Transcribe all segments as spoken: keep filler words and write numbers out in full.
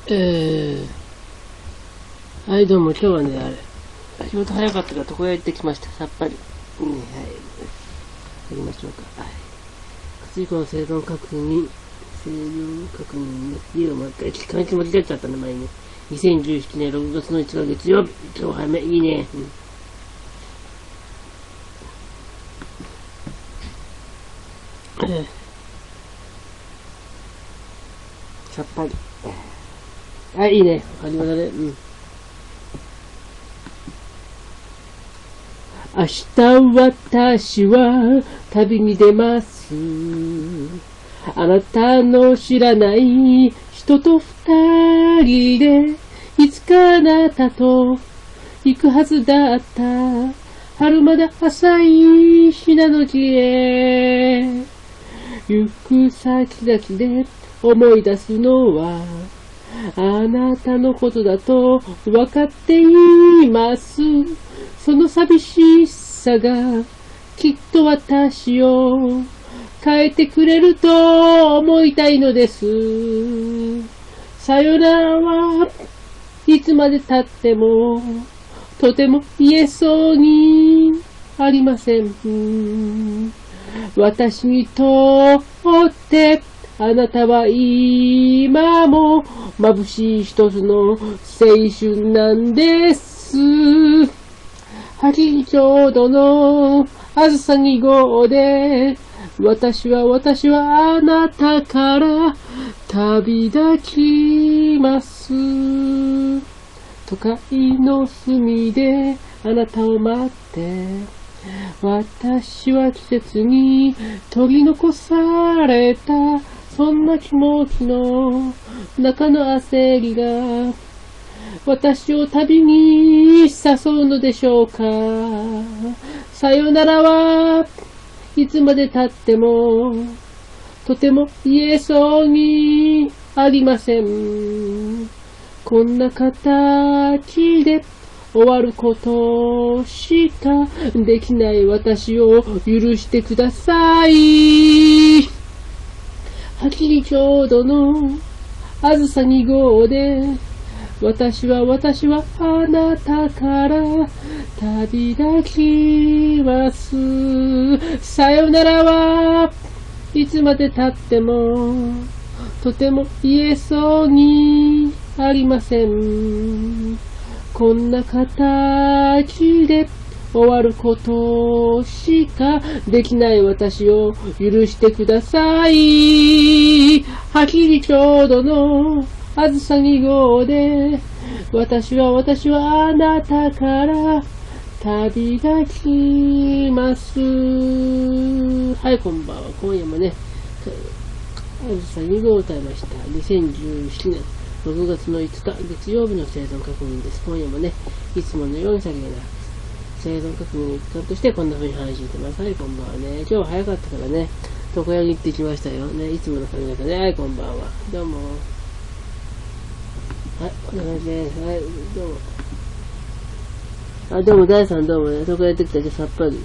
えー、はい、どうも、今日はね、あれ、仕事早かったから床屋行ってきました。さっぱり。ね、はい。やりましょうか。はい。薬以降の生存確認、生存確認ね、家をもう一回、換気間違えちゃったね、前にね。にせんじゅうななねんろくがつのいつか月曜日。今日早め、いいね。うん。えー、さっぱり。はい、いいね。わかりましたね。うん。明日私は旅に出ます。あなたの知らない人と二人でいつかあなたと行くはずだった。春まだ浅い信濃路へ行く先々で思い出すのはあなたのことだと分かっています。その寂しさがきっと私を変えてくれると思いたいのです。さよならはいつまで経ってもとても言えそうにありません。私にとってあなたは今も眩しい一つの青春なんです。八丁戸のあずさに号で私は私はあなたから旅立ちます。都会の隅であなたを待って私は季節に取り残されたそんな気持ちの中の焦りが私を旅に誘うのでしょうか。さよならはいつまで経ってもとても言えそうにありません。こんな形で終わることしかできない私を許してください。はちじちょうどのあずさに号で私は私はあなたから旅立ちます。さよならはいつまで経ってもとても言えそうにありません。こんな形で終わることしかできない私を許してください。はちじちょうどのあずさに号で私は私はあなたから旅立ちます。はい、こんばんは。今夜もね、あずさに号を歌いました。にせんじゅうななねんろくがつのいつか月曜日の生存確認です。今夜もね、いつものようにさりげなく生存確認の一環としてこんな風に配信してます。はい、こんばんはね。今日は早かったからね、床屋に行ってきましたよ。ね、いつもの髪型ね。はい、こんばんは。どうも。はい、お願いします。はい、どうも。あ、どうも、大さんどうもね。床屋行ってきたけどさっぱり。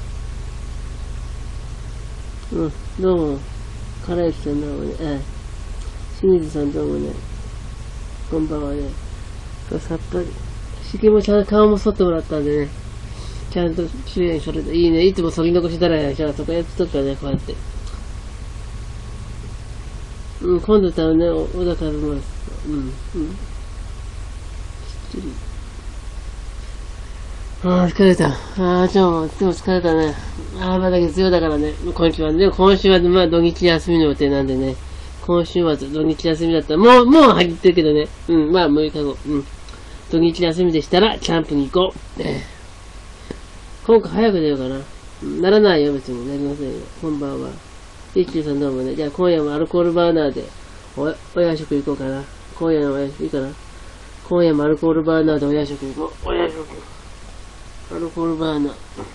うん、どうも。からゆきさんどうもね。はい。清水さんどうもね。こんばんはね。さっぱり。しげもちゃん顔も剃ってもらったんでね。ちゃんと綺麗にそれでいいね。いつも剃り残しだらやでしょ。そこやってとくからね、こうやって。うん、今度多分ね、小田食べます。うん、うん。きっちり。ああ、疲れた。ああ、今日も、でも疲れたね。ああ、まだ月曜だからね。今週はね、今週はまあ土日休みの予定なんでね。今週末土日休みだったら、もう、もう入ってるけどね。うん、まあむいかご。うん。土日休みでしたら、キャンプに行こう。ね、今回早く出ようかな。ならないよ、別に。なりませんよ。こんばんは。一休さんどうもね。じゃあ今夜もアルコールバーナーでお、お夜食行こうかな。今夜のお夜食いいかな。今夜もアルコールバーナーでお夜食行こう。お夜食。アルコールバーナー。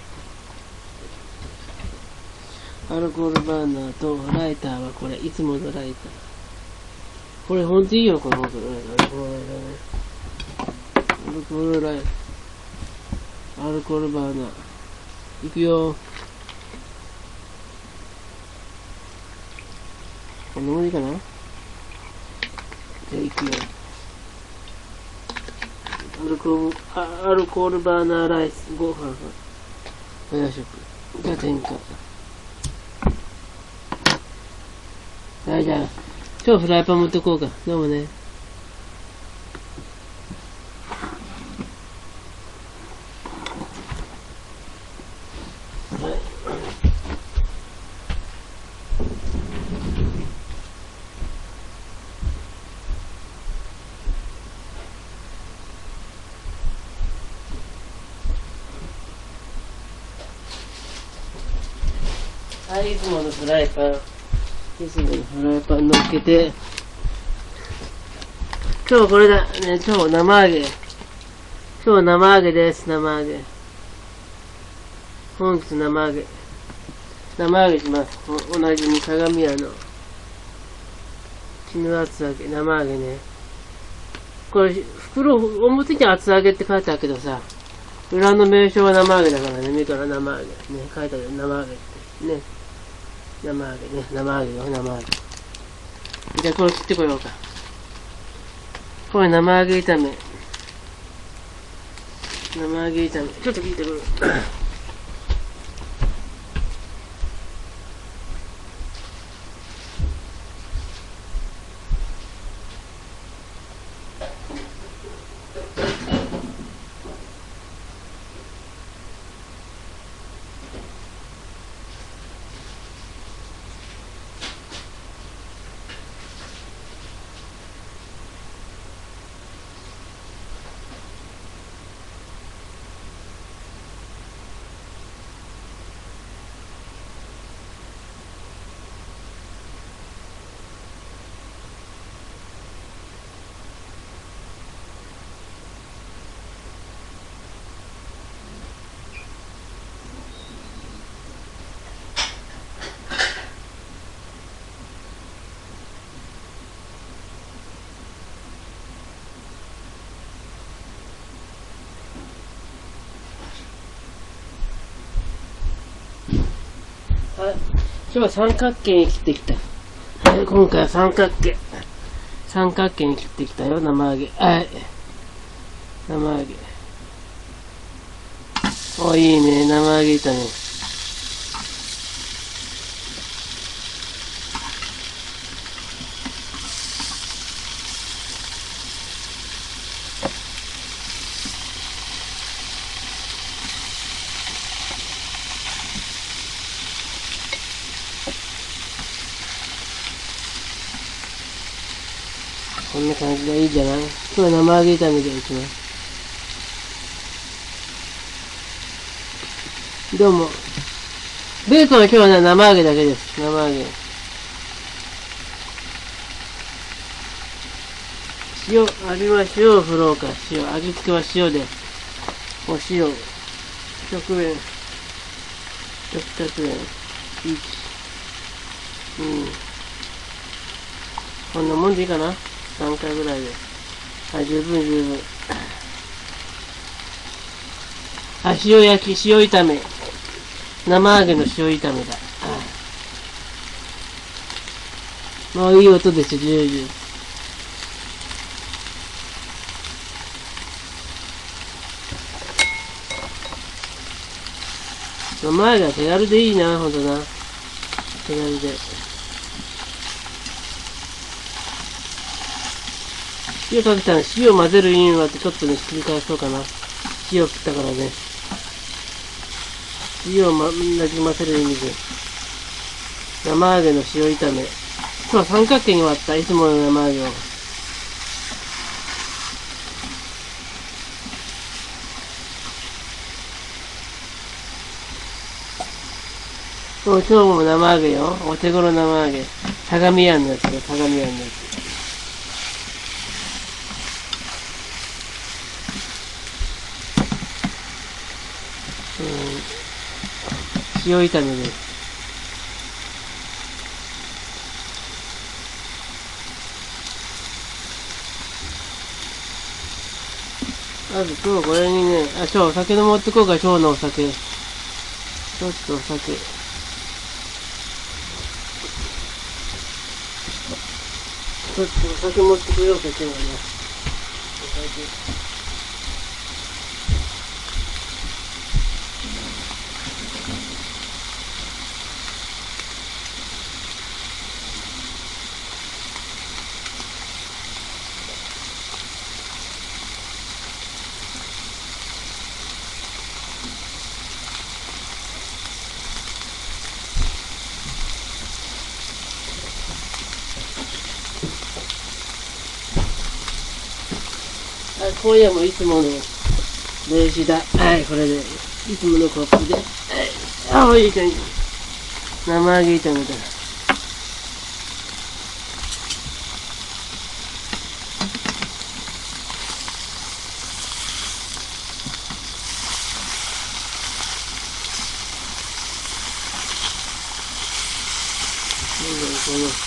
アルコールバーナーとライターはこれ。いつものライター。これほんといいよ、このアルコールライターね。アルコールライター。アルコールバーナー。いくよ。こんなもんいいかな。じゃあいくよ。 アルコール、アルコールバーナーライス、ご飯、お夜食が添加。はい、じゃあ、今日フライパン持ってこうか。どうもね。はい、いつものフライパン、いつものフライパン乗っけて、今日これだ、ね、今日生揚げ。今日生揚げです、生揚げ。本日生揚げ。生揚げします。お同じに鏡屋の。絹厚揚げ、生揚げね。これ、袋、表に厚揚げって書いてあるけどさ、裏の名称は生揚げだからね、目から生揚げ。ね、書いてあるよ、生揚げって。ね。生揚げね、生揚げよ、生揚げ。じゃあこれ切ってこようか。これ生揚げ炒め。生揚げ炒め。ちょっと聞いてくる。はい、今日は三角形に切ってきた。はい、今回は三角形。三角形に切ってきたよ、生揚げ。はい。生揚げ。お、いいね、生揚げ炒め。こんな感じでいいじゃない？今日は生揚げ炒めでいきます。どうも。ベーコンは今日はね、生揚げだけです。生揚げ。塩、味は塩を振ろうか。塩。味付けは塩で。お塩。食塩。食卓塩。いち。うん。こんなもんでいいかな？さんかいぐらいで。はい、十分十分。あ、塩焼き、塩炒め。生揚げの塩炒めだ。もういい音ですよ、ジュージュー。生揚げは手軽でいいな、ほんとな。手軽で。塩かけたら塩混ぜる意味はってちょっとね、ひっくり返そうかな。塩切ったからね。塩をま、なじませる意味で。生揚げの塩炒め。今日は三角形に割った、いつもの生揚げを。今日も生揚げよ。お手頃生揚げ。相模屋のやつだ、相模屋のやつ。うん、塩炒めです。まず今日これにね、あ、今日お酒の持ってこうか、今日のお酒。ちょっとお酒。ちょっとお酒持ってこようか、今日はね。お酒。 今夜もいつもの冷酒だ。はい、これで。いつものコップで。はい。ああ、いい感じ。生揚げ炒めだ。この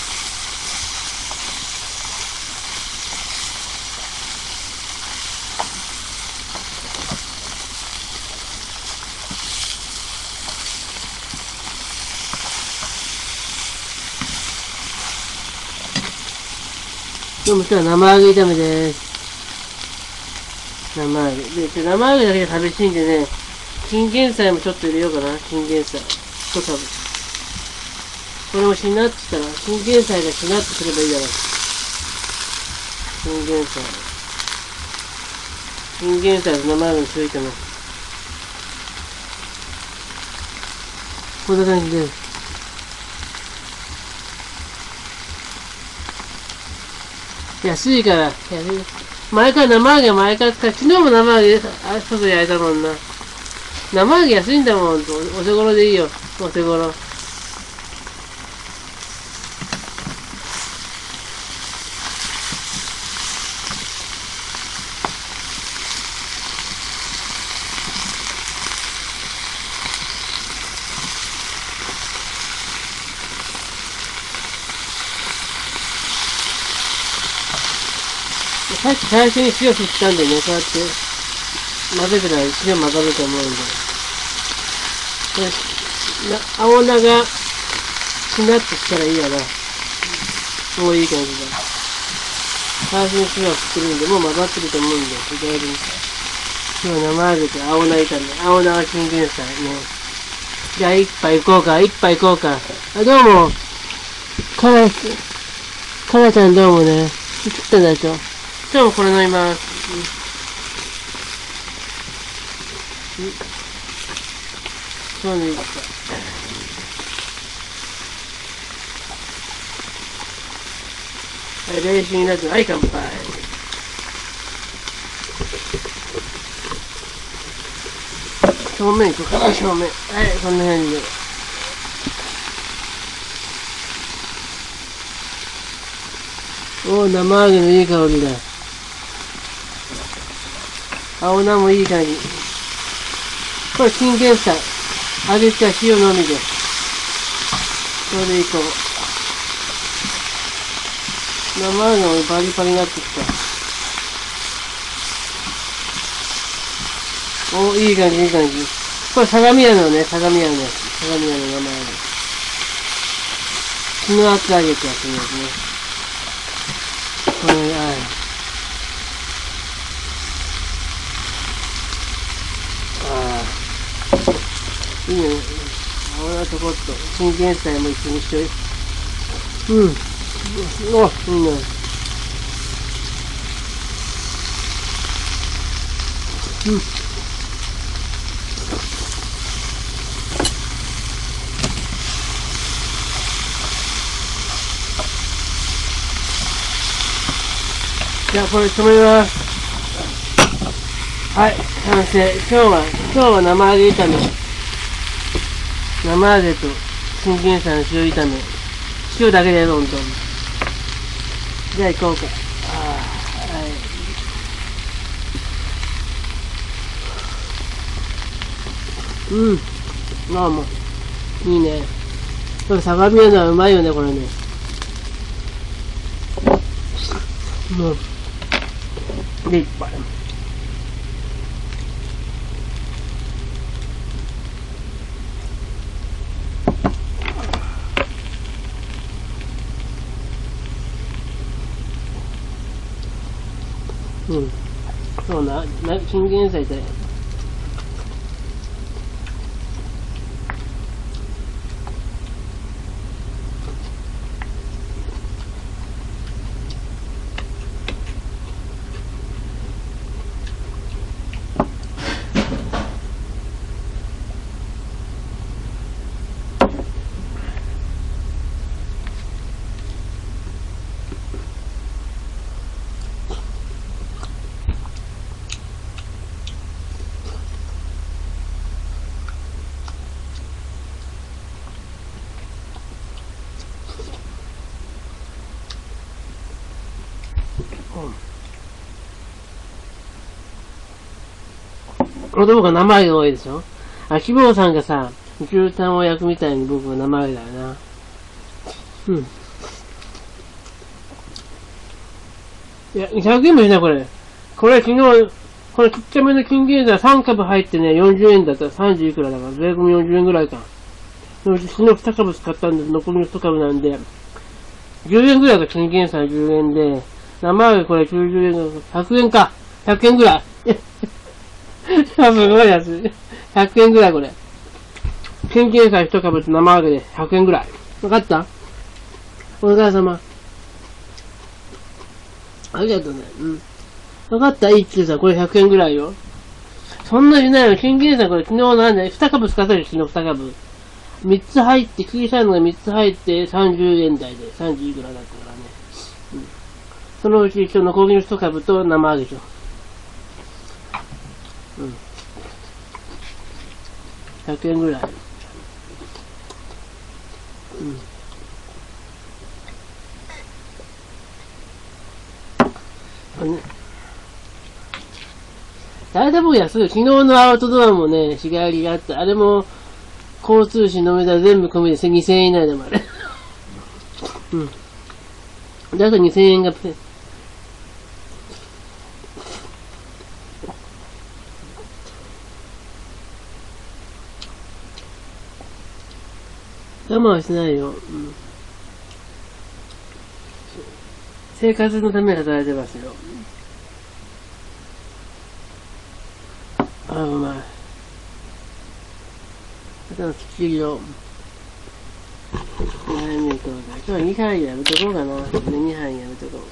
今日も今日は生揚げ炒めです。生揚げ。で、生揚げだけで食べちいんでね、チンゲン菜もちょっと入れようかな。チンゲン菜。一株。これもしなってきたら、チンゲン菜がしなってすればいいじゃない。チンゲン菜。チンゲン菜と生揚げにしといても。こんな感じです。安いから、安い。前から生揚げ前から使う。昨日も生揚げ、あ、外で焼いたもんな。生揚げ安いんだもん。お手頃でいいよ。お手頃。さっき最初に塩振ったんでね、こうやって混ぜてから塩混ざると思うんで。これ、青菜がしなってきたらいいやな。もういい感じだ。最初に塩振ってるんで、もう混ざってると思うんで、だいぶ。今日生揚げて青菜炒め、青菜はチンゲン菜ね。じゃあ一杯いこうか、一杯いこうか。あ、どうも。かな、かなちゃんどうもね。いつったんだちょ。今日もこれ飲みます。うん。うん。そうでいいか。はい、冷酒になって、はい、乾杯。正面行こうかな、正面。はい、こんな感じで。おー、生揚げのいい香りだ。青菜もいい感じ。これチンゲン菜。味付けは塩のみで。それでいこう。生揚げもパリパリになってきた。お、いい感じ、いい感じ。これ相模屋のね、相模屋のね、相模屋の生揚げ。血の厚揚げってやつですね。これ、はい。ああ。いいね。青菜とこっと、チンゲン菜も一緒にしといて。うん。お、いいね。うん。じゃあこれ止めます。はい、完成。今日は、今日は生揚げ炒め。生揚げとチンゲン菜の塩炒め。塩だけでどんどん。じゃあ行こうか。ああ、はい。うん。まあまあ。いいね。これ相模屋のはうまいよね、これね。もう。で、いっぱい。うん。そうな、な、チンゲン菜で。 男が生揚げが多いでしょ。あ、希望さんがさ、牛タンを焼くみたいに僕は生揚げだよな。うん。いや、ひゃくえんもしない、これ。これ昨日、これちっちゃめの金銀座さん株入ってね、よんじゅうえんだったらさんじゅういくらだから、税込みよんじゅうえんぐらいか。でも昨日に株使ったんで、残りのいち株なんで、じゅうえんぐらいが金銀さじゅうえんで、生揚げこれきゅうじゅうえんが、ひゃくえんか。ひゃくえんぐらい。すごい安い。ひゃくえんぐらいこれ。金銀さいち株と生揚げでひゃくえんぐらい。わかった？お疲れ様。ありがとうね。うん。わかった？一休さん、これひゃくえんぐらいよ。そんなにないよ。金銀さんこれ昨日なんだよ。に株使ったよ、昨日に株。みっつ入って、小さいのがみっつ入ってさんじゅうえん台で、さんじゅういくらだったからね。うん。そのうち一応残りのいち株と生揚げでしょ。うん。ひゃくえんぐらい。うん。あね。大体僕安い。昨日のアウトドアもね、日帰りがあって、あれも、交通費飲み代全部込みでにせんえん以内でもあれ。うん。だいたいにせんえんがペ、我慢はしないよ。うん。生活のために働いてますよ。あ、うまい。あとはきっちりよ。悩みとか。今日はにはいやめとこうかな。にはいやめとこ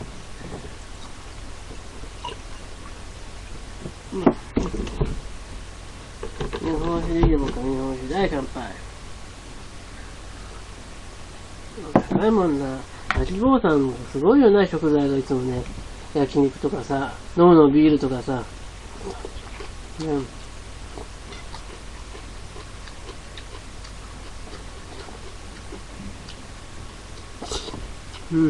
う。うん。日本酒でいいでもか、日本酒で。はい、乾杯。高いもんな。味坊さんすごいよな、食材がいつもね。焼肉とかさ、飲むのビールとかさ。うん。うん。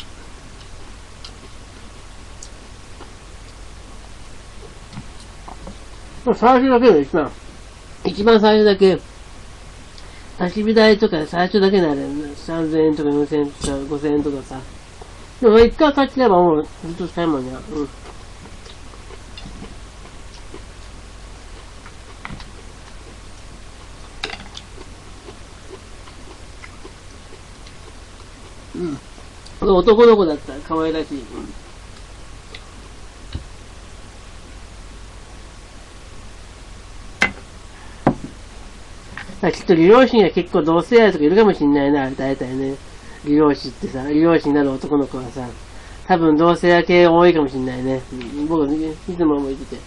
最初だけで一番、一番最初だけ、焚き火台とか最初だけならさんぜんえんとかよんせんえんとかごせんえんとかさ。でも一回買っちゃえばもうずっと使えるもんね。うん。うん。男の子だったら可愛らしい。うん、きっと利用師が結構同性愛とかいるかもしんないな、大体ね。利用師ってさ、利用師になる男の子はさ、多分同性愛系多いかもしんないね。うん、僕いつも思いてて。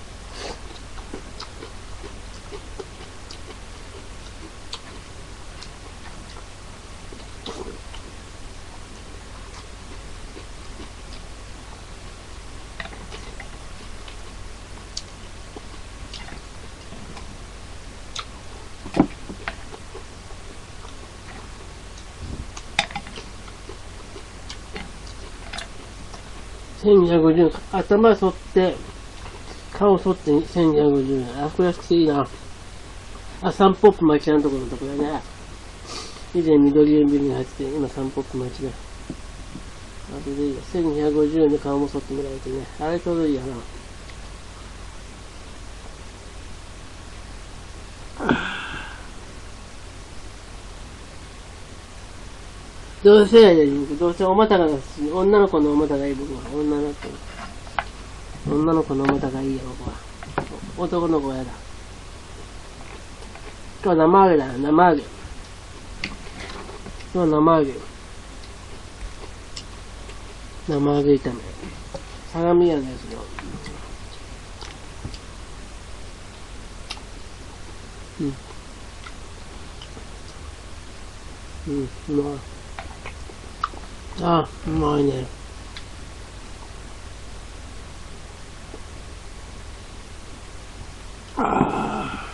せんにひゃくごじゅうえん。頭剃って、顔剃ってせんにひゃくごじゅうえん。あ、これ安くていいな。あ、サンポップ町のところのところだね。以前緑園ビルに入ってて、今サンポップ町だ。あれでいいや。せんにひゃくごじゅうえんで顔も剃ってもらえてね。あれちょうどいいやな。同性愛でいい。どうせお股が好き。女の子のお股がいい、僕は。女の子。女の子のお股がいいよ、僕は。男の子はやだ。今日は生揚げだよ、生揚げ。今日は生揚げ。生揚げ炒め。相模屋のやつよ。うん。うん、うまい。あ、うまいね。ああ。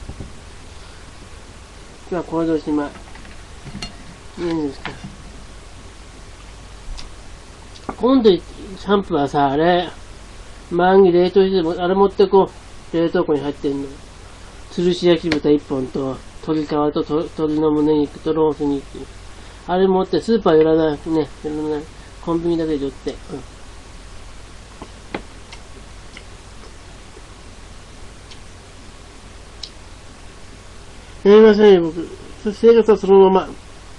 今日はこれでおしまい。いいんですか。今度、シャンプーはさ、あれ、周りに冷凍しても、あれ持ってこう。 冷凍庫に入ってんの。吊るし焼き豚いっぽんと、鶏皮と鶏の胸肉とロース肉。あれ持ってスーパー寄らないね。寄らない。コンビニだけで寄って。うん。すみません、僕。生活はそのまま。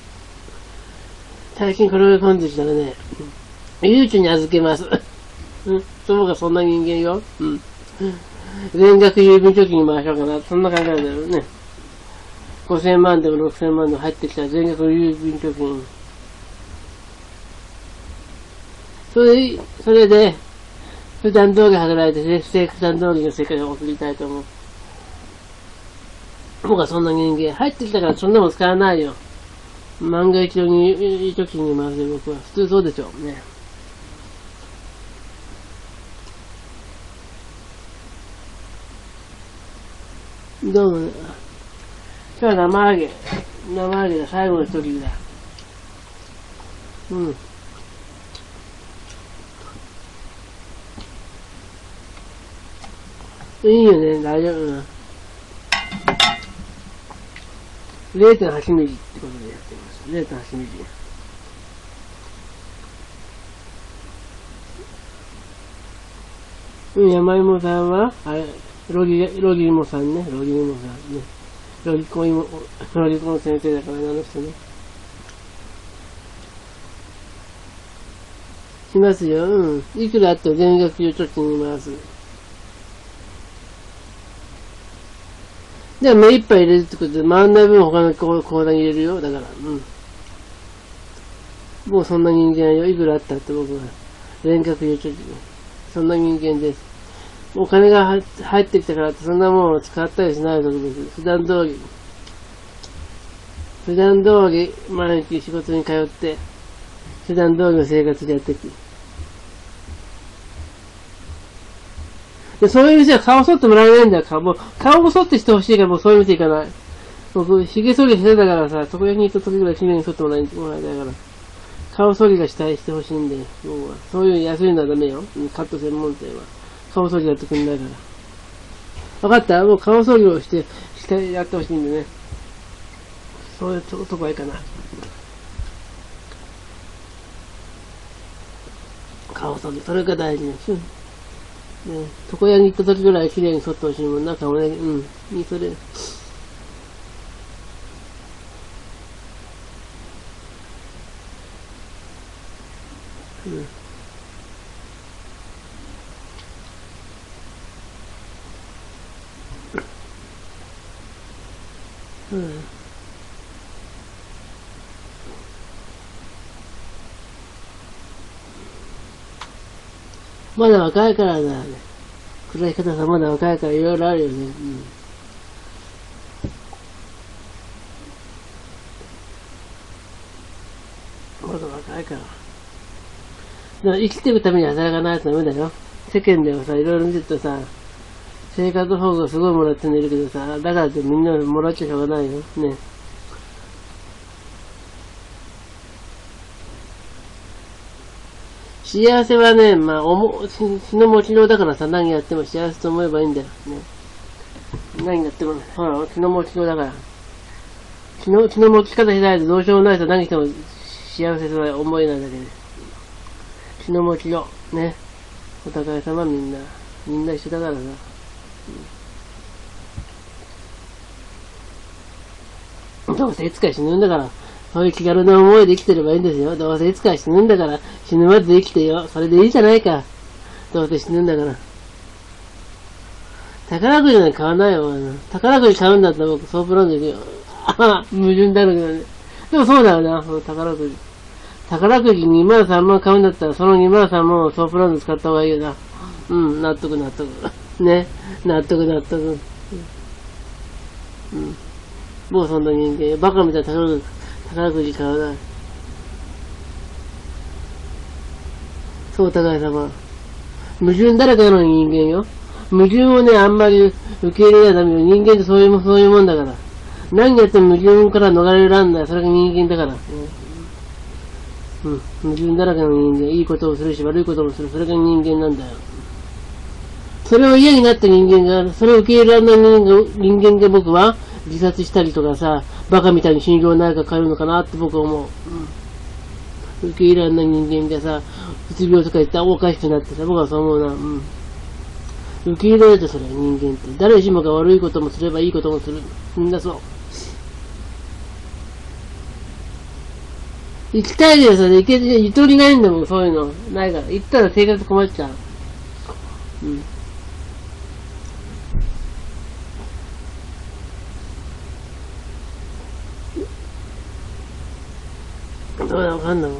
最近これを込んできたらね、ゆうちに預けます。うん。そうがそんな人間よ。うん。全額郵便貯金に回しようかな。そんな考えだよね。ごせんまんでもろくせんまんでも入ってきたら全額郵便貯金。それ、それで、普段通り働いて、普段通りの生活を送りたいと思う。僕はそんな人間。入ってきたからそんなもん使わないよ。万が一のに貯金に回すよ、僕は。普通そうでしょうね。どうもね。今日は生揚げ。生揚げだ。最後の一人だ。うん。いいよね。大丈夫な。れいてんはち ミリってことでやってます。れいてんはち ミリ。うん、山芋さんは、あれ、ロギ、ロギ芋さんね。ロギ芋さんね。ロギコン芋、ロギコン先生だからね、あの人ね。しますよ。うん。いくらあっても全額貯金に回す。じゃあ目いっぱい入れるってことで、回んない分他の口座に入れるよ。だから、うん。もうそんな人間よ。いくらあったって僕は。全額貯金。そんな人間です。お金が入ってきたからってそんなものを使ったりしないことです。普段通り。普段通り毎日仕事に通って、普段通りの生活でやっていく。で、そういう店は顔剃ってもらえないんだよ。顔もう顔を剃ってしてほしいからもうそういう店行かない。僕、髭剃りしてたからさ、床屋に行った時ぐらい綺麗に剃ってもらえないから。顔剃りがしたいしてほしいんで、僕は。そういう安いのはダメよ。カット専門店は。顔剃りやってくんないから。わかった？もう顔剃りをして、してやってほしいんでね。そういうとこはいいかな。顔剃り、それが大事です。ね、床屋に行った時ぐらい綺麗に剃ってほしいもんな、顔ね。うん。いい、それ。うん。うん。まだ若いからだね。暗い方さんまだ若いからいろいろあるよね。うん。まだ若いから。だから生きてるために働かないとダメだよ。世間ではさ、いろいろ見てるとさ、生活保護すごいもらってんのいるけどさ、だからってみんなもらっちゃしょうがないよ。ね。幸せはね、まあ、おも、死の持ちようだからさ、何やっても幸せと思えばいいんだよ。ね。何やっても、ほら、気の持ちようだから。気の、気の持ち方しないとどうしようもないと何しても幸せとは思えないだけで。気の持ちよう。ね。お互い様みんな。みんな一緒だからさ。うん、どうせいつか死ぬんだから。そういう気軽な思いで生きてればいいんですよ。どうせいつか死ぬんだから、死ぬまで生きてよ。それでいいじゃないか。どうせ死ぬんだから。宝くじなんか買わないよ。宝くじ買うんだったら僕、ソープランド行くよ。あ矛盾だろうけどね。でもそうだよな、宝くじ。宝くじにまんさんまん買うんだったら、そのにまんさんまんをソープランド使った方がいいよな。うん、納得納得。ね。納得納得。うん。もうそんな人間、バカみたいな宝くじ。宝くじ買わない。そう、お互い様。矛盾だらけの人間よ。矛盾をね、あんまり受け入れないために人間ってそういうもそういうもんだから。何やっても矛盾から逃れらんない。それが人間だから。うん。矛盾だらけの人間。いいことをするし、悪いこともする。それが人間なんだよ。 それを嫌になった人間が、それを受け入れられない人間が、人間が僕は自殺したりとかさ、バカみたいに心療内科通うのかなって僕は思う。うん、受け入れられない人間がさ、うつ病とか言ったらおかしくなってさ、僕はそう思うな。うん、受け入れられてそれは人間って。誰しもが悪いこともすればいいこともする。みんなそう。行きたいけどさ、行け、ゆとりないんだもん、そういうの。ないから。行ったら生活困っちゃう。うん。どうだわかんないもん。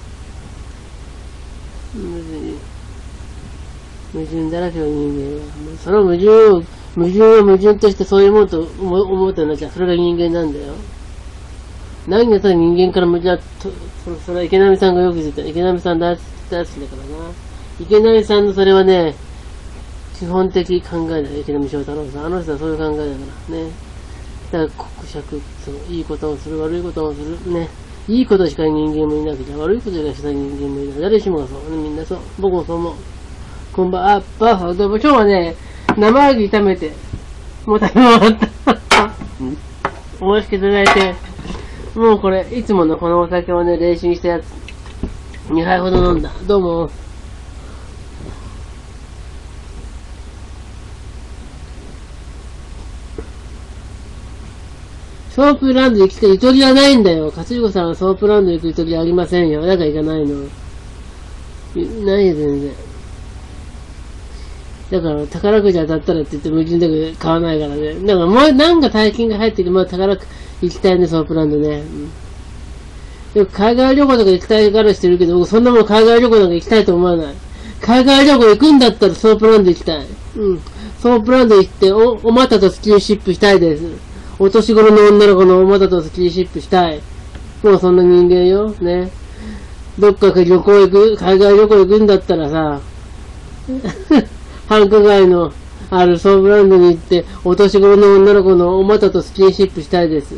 別に、矛盾だらけの人間は。その矛盾を、矛盾を矛盾としてそういうものと思うとなっちゃう。それが人間なんだよ。何がさ、人間から矛盾と、それは池波さんがよく言ってた。池波さん大好きだからな。池波さんのそれはね、基本的考えだよ。池波正太郎さん。あの人はそういう考えだからね。だから、国尺、その、いいことをする、悪いことをする。ね。いいことしか人間もいなくて、悪いことしかしない人間もいない。誰しもがそう。みんなそう。僕もそう思う。こんばんは。あ、ばあ、どうも今日はね、生揚げ炒めて、もう食べ終わった。美味しくいただいて、もうこれ、いつものこのお酒をね、冷酒にしたやつ、にはいほど飲んだ。どうも。ソープランド行きたいゆとりはないんだよ。勝彦さんはソープランド行くゆとりありませんよ。だから行かないの。ないよ、全然。だから、宝くじ当たったらって言って矛盾だけど買わないからね。だからもう、なんか大金が入ってきて、まあ宝く行きたいね、ソープランドね。うん、でも海外旅行とか行きたいからしてるけど、僕そんなもん海外旅行なんか行きたいと思わない。海外旅行行くんだったらソープランド行きたい。うん。ソープランド行って、お、おまたとスキンシップしたいです。お年頃の女の子のおまたとスキンシップしたい。もうそんな人間よ。ね。どっか旅行行く、海外旅行行くんだったらさ、繁華街のあるソープランドに行って、お年頃の女の子のおまたとスキンシップしたいです。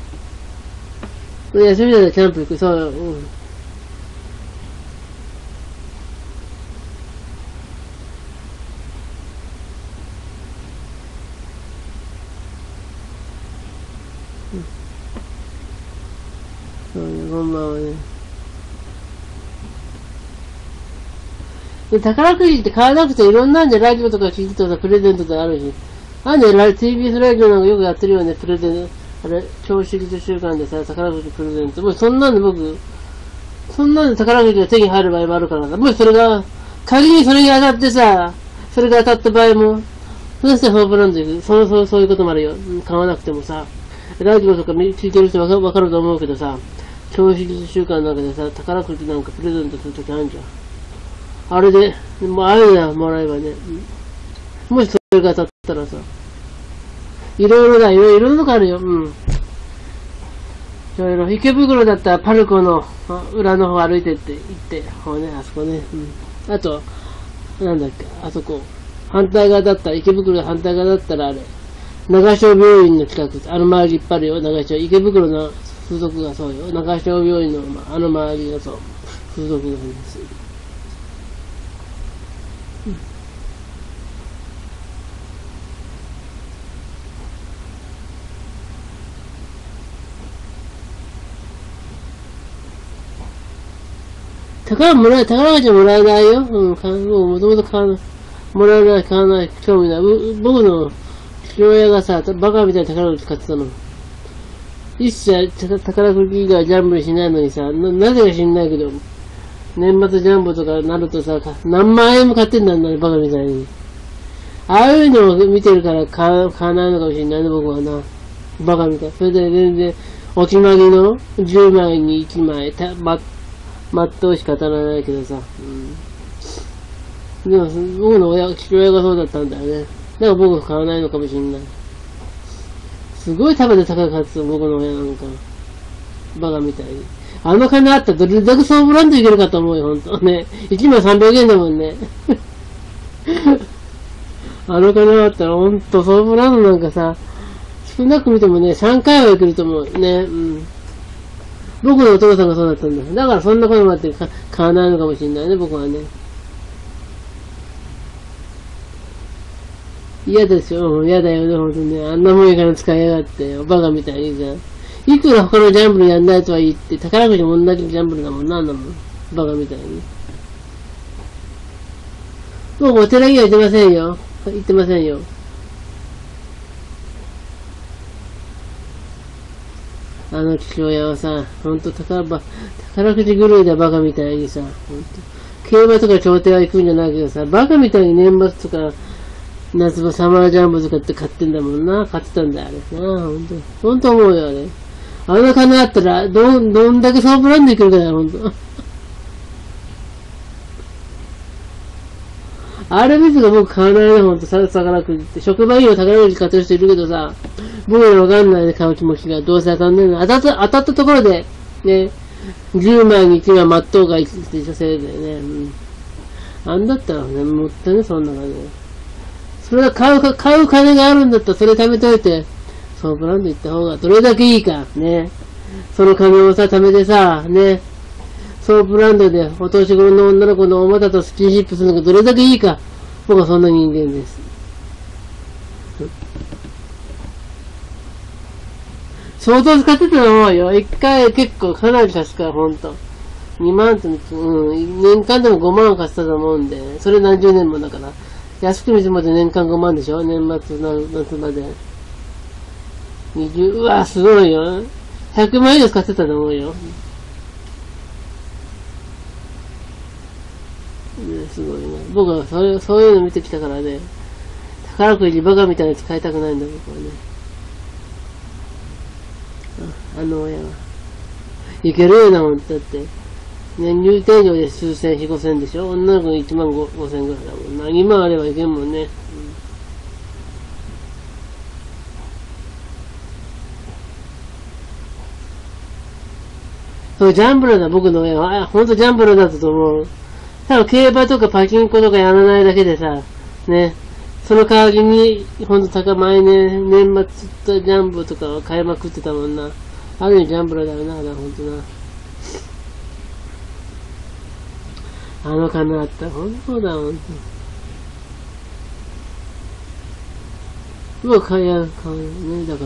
休みだったらキャンプ行く。そうよ。うん。そうね、こんばんはね。で、宝くじって買わなくていろんなんでラジオとか聞いてたらプレゼントであるし。あんで、ティービーエス ラジオなんかよくやってるよね、プレゼント。あれ、超主義と習慣でさ、宝くじプレゼント。もうそんなんで僕、そんなんで宝くじが手に入る場合もあるからさ。もしそれが、仮にそれが当たってさ、それが当たった場合も、そしてホープランド行く。そうそう、そういうこともあるよ。買わなくてもさ。ラジオとか聞いてる人わかると思うけどさ、超主義と習慣の中でさ、宝くじなんかプレゼントするときあるじゃん。あれで、もうあれだ、もらえばね。もしそれが当たったらさ、いろいろだ、いろいろのがあるよ。うん。いろいろ。池袋だったらパルコの裏の方歩いてって行って、ほうね、あそこね。うん。あと、なんだっけ、あそこ。反対側だったら、池袋反対側だったらあれ、長潮病院の近く、あの周りいっぱいあるよ、長潮。池袋の風俗がそうよ。長潮病院の、あの周りがそう、風俗があります。宝もらえ、宝くじもらえないよ。うん、かもうもともと買わない。もらえない、買わない、興味ない。僕の父親がさ、バカみたいに宝くじ買ってたの。一切宝くじ以外ジャンブルしないのにさ、な、なぜか知んないけど、年末ジャンボとかなるとさ、何万円も買ってんだんだね、バカみたいに。ああいうのを見てるから買わ、買わないのかもしれないね、僕はな。バカみたい。それで全然、お決まりのじゅうまいにいちまい、た、ま、まっとうしか当たらないけどさ。うん、でも、僕の親、父親がそうだったんだよね。だから僕買わないのかもしれない。すごい束で高く買ってた、僕の親なんか。バカみたいに。あの金あったらどれだけソープランドいけるかと思うよ、ほんと。ね。いちまいさんびゃくえんだもんね。あの金あったらほんとソープランドなんかさ、少なく見てもね、さんかいは行けると思う。ね。うん。僕のお父さんがそうだったんだ。だからそんなこともあって買わないのかもしれないね、僕はね。 嫌でしょ、嫌だよね、ほんとね。あんなもんいから使いやがってよ。バカみたいにさ。いくら他のジャンブルやんないとは言って、宝くじも同じジャンブルだもんなんだもん。バカみたいに。もうお寺には行ってませんよ。行ってませんよ。あの父親はさ、ほんと宝ば、宝くじ狂いだバカみたいにさ、ほんと。競馬とか調停は行くんじゃないけどさ、バカみたいに年末とか、夏場サマージャンボとかって買ってんだもんな。買ってたんだよ、あれな。ほんと。ほんと思うよ、あれ。あの金あったら、どん、どんだけソープランド行けるかよ、ほんと。あれですが僕買わないね、ほんと。宝くじって。職場にも宝くじ買ってる人いるけどさ、僕にわかんないで買う気持ちがどうせ当たんねえの。当たった、当たったところで、ね、じゅうまいにいちまい待っとうがいつって女性でね。うん。あんだったらね、もったいね、そんな金。それは買うか、買う金があるんだったらそれ貯めといて、ソープランド行った方がどれだけいいか、ね。その金をさ、貯めてさ、ね。ソープランドでお年頃の女の子のお股とスキンシップするのがどれだけいいか、僕はそんな人間です。相当使ってたと思うよ。一回結構かなり貸すから、ほんと。にまんって、うん、年間でもごまん貸したと思うんで、それ何十年もだから。安く見積もって年間ごまんでしょ、年末の夏まで。にじゅう、うわ、すごいよ。ひゃくまん以上使ってたと思うよ。ね、すごいね。僕はそういう、そういうの見てきたからね。宝くじバカみたいに使いたくないんだ、僕はね。あ、あの親は。いけるよな、ほんと。だって。ね、入店料で数千、四五千でしょ、女の子いちまん五千ぐらいだもんな。にまんあればいけんもんね。うん、そう、ジャンブラーだ、僕の親は。あ、ほんとジャンブラーだったと思う。多分競馬とかパチンコとかやらないだけでさ、ね。その代わりに、ほんと高前ね、年末とジャンボとかは買いまくってたもんな。ある意味ジャンブラーだよな、ほんとな。あの金あったら、ほんとだ、ほんと。うわ、買いや、買うね、だから。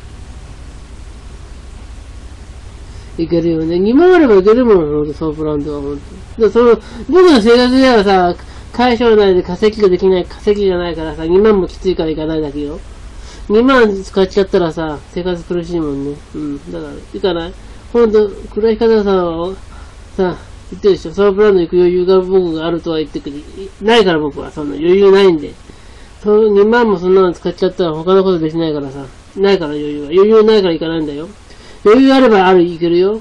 いけるよね。にまんあればいけるもん、ほんと、ソープランドは、ほんと。で、その、僕の生活ではさ、会社内で稼ぎができない、稼ぎじゃないからさ、にまんもきついからいかないだけよ。にまん使っちゃったらさ、生活苦しいもんね。うん。だから、いかない。ほんと、黒井方さんは、さ、言ってるでしょ。ソープランド行く余裕が僕があるとは言ってくる。ないから僕は、そんな余裕ないんで。そのにまんもそんなの使っちゃったら他のことできないからさ。ないから余裕は。余裕ないから行かないんだよ。余裕あればある、いけるよ。うん、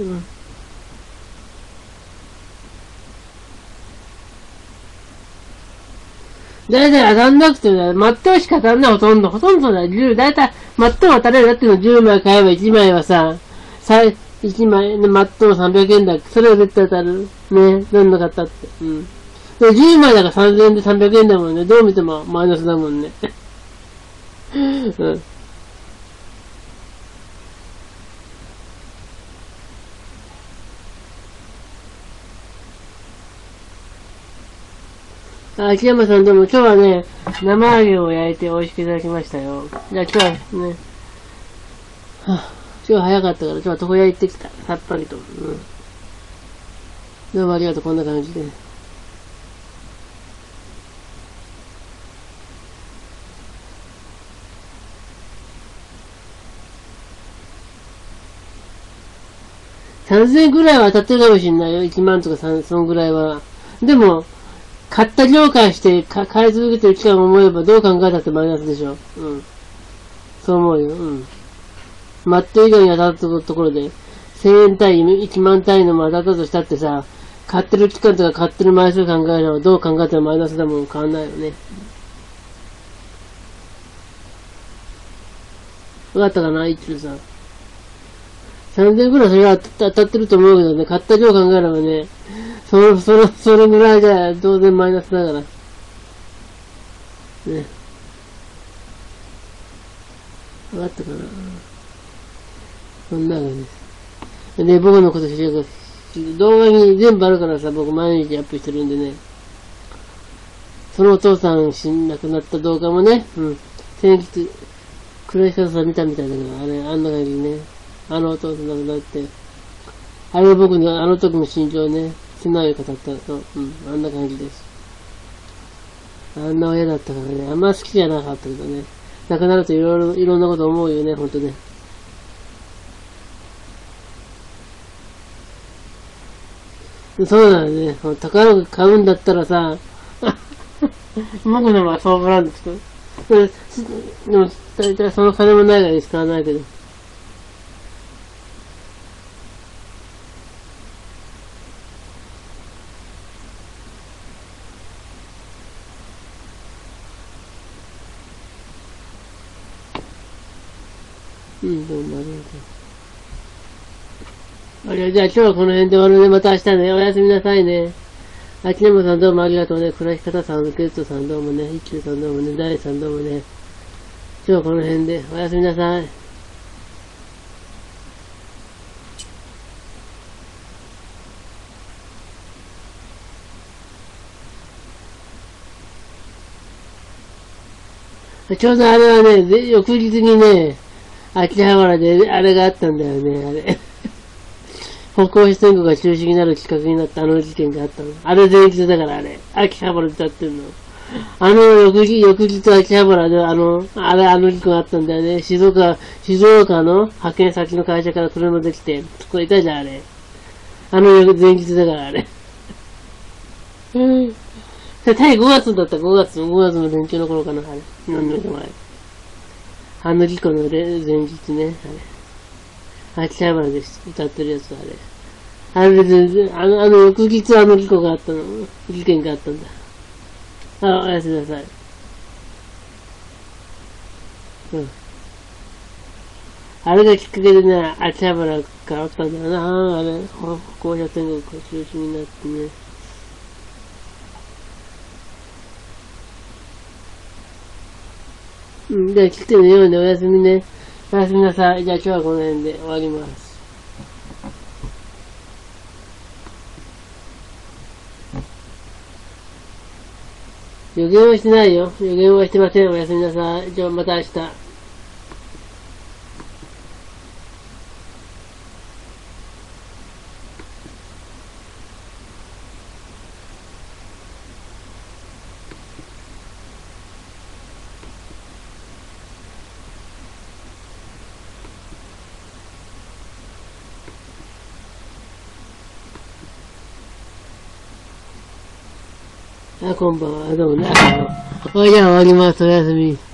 だいたい当たんなくてね、マットしか当たんない、ほとんど。ほとんどだよ。だいたいマット当たれるだってのじゅうまい買えばいちまいはさ、いちまい、マットのさんびゃくえんだ。それは絶対当たる。ね。なんなかったって。うん。でじゅうまいだからさんぜんえんでさんびゃくえんだもんね。どう見てもマイナスだもんね。うん。あ、秋山さん、でも今日はね、生揚げを焼いて美味しくいただきましたよ。じゃあ今日はね、はあ、今日は早かったから、今日は床屋行ってきた。さっぱりと。うん。どうもありがとう、こんな感じで。さんぜんえんくらいは当たってるかもしんないよ。いちまんとかさん、そのぐらいは。でも、買った量からしてか買い続けてる期間を思えばどう考えたってマイナスでしょ。うん。そう思うよ。うん。マット以外に当たったところで、せんえん単位、いちまん単位のも当たったとしたってさ、買ってる期間とか買ってる枚数考えればどう考えてもマイナスだもん変わんないよね。わかったかな一応さ。さんぜんえんくらいそれは当たってると思うけどね、買った量考えればね、その、その、それぐらいじゃ当然マイナスだから。ね。わかったかなそんなわけです。で、僕のこと知りたく動画に全部あるからさ、僕毎日アップしてるんでね。 そのお父さん死んなくなった動画もね、うん。先日、黒石さん見たみたいだけど、あれ、あんな感じね。あのお父さん亡くなって、あれ僕のあの時の心情ね、素直に語ったの、うん、あんな感じです。あんな親だったからね、あんま好きじゃなかったけどね、亡くなるといろいろ、いろんなこと思うよね、ほんとね。そうだよね。宝く買うんだったらさ、僕のはそうブランド作る。でも、大体その金もないから使わないけど。うん、どうもありがとう。あれ、じゃあ今日はこの辺で終わるね。また明日ね。おやすみなさいね。あきねもさんどうもありがとうね。暮らし方さん、ゲットさんどうもね。一休さんどうもね。ダイさんどうもね。今日はこの辺でおやすみなさい。ちょうどあれはね、翌日にね、秋葉原であれがあったんだよね、あれ。歩行者天国が中止になる企画になったあの事件があったの。あれ前日だからあれ。秋葉原で立ってんの。あの翌日、翌日秋葉原であの、あれあの事故があったんだよね。静岡、静岡の派遣先の会社から車で来て、そこいたじゃんあれ。あの前日だからあれ。うん。対ごがつだった、ごがつ、ごがつの連休の頃かな、あれ。何年か前。あの事故の前日ね、あれ。秋葉原で歌ってるやつ、あれ。あれで、あの、あの、翌日あの事故があったの、事件があったんだ。あ、おやすみなさい。うん。あれがきっかけでね、秋葉原変わったんだよな、あれ。歩行者天国が中止になってね。うん、じゃあ来てねようね、おやすみね。おやすみなさい。じゃあ今日はこの辺で終わります。予言はしてないよ。予言はしてません。おやすみなさい。じゃあまた明日。あ、こんばんは。どうもね。あ、じゃあ終わります。おやすみ。